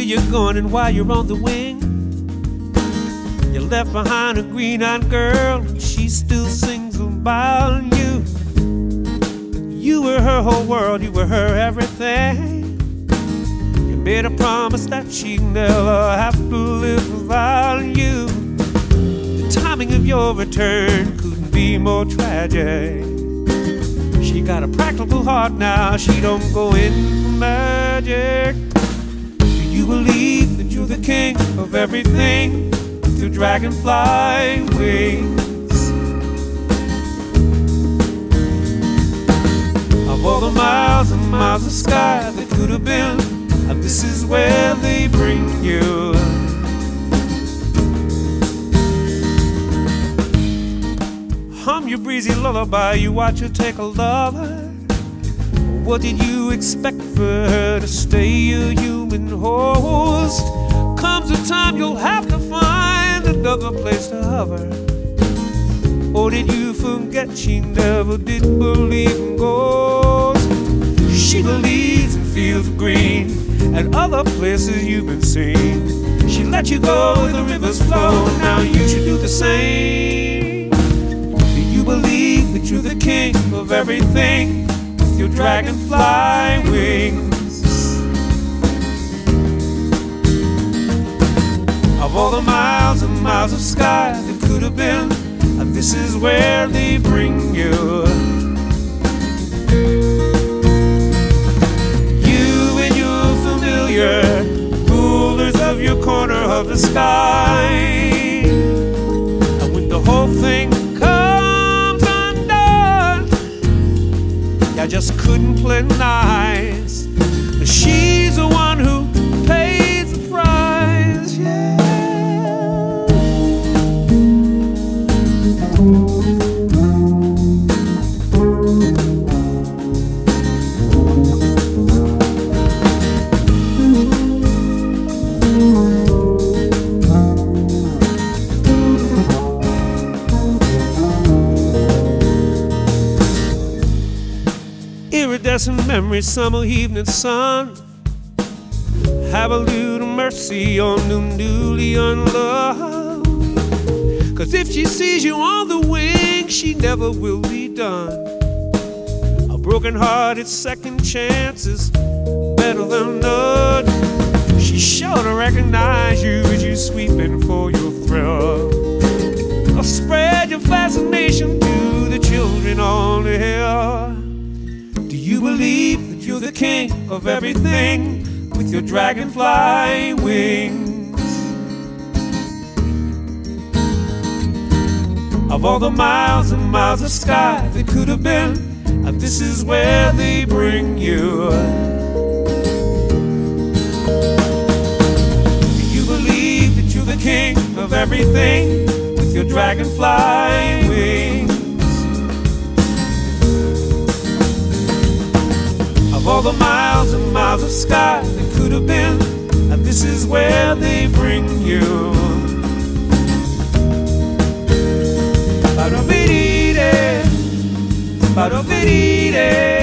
you're going and why you're on the wing. You left behind a green-eyed girl, and she still sings about you. You were her whole world, you were her everything. You made a promise that she'd never have to live without you. The timing of your return couldn't be more tragic. She got a practical heart now, she don't go in for magic. Do you believe that you're the king of everything with your dragonfly wings? Of all the miles and miles of sky that could have been, and this is where they bring you. Hum your breezy lullaby, you watch her take a lover. What did you expect for her to stay your human host? Comes a time you'll have to find another place to hover. Or did you forget she never did believe in ghosts? She believes in fields of green and other places you've been seen. She let you go where the rivers flow, now you should do the same. Do you believe that you're the king of everything with your dragonfly wings? Of all the miles and miles of sky that could have been, and this is where they bring you. You and your familiar rulers of your corner of the sky. And when the whole thing comes undone, I just couldn't play nice. But she's the one who pays the price, yeah. Iridescent memory, summer evening sun. Have a little mercy on the newly unloved. 'Cause if she sees you on the wing, she never will be done. A broken-hearted second chance is better than none. She's sure to recognize you as you're sweeping for your thrill. Or spread your fascination to the children on the hill. Do you believe that you're the king of everything with your dragonfly wings? Of all the miles and miles of sky that could have been, and this is where they bring you. Do you believe that you're the king of everything with your dragonfly wings? Of all the miles and miles of sky that could have been, and this is where they bring you. Ba-da-ba-dee-dee, ba-da-ba-dee-dee.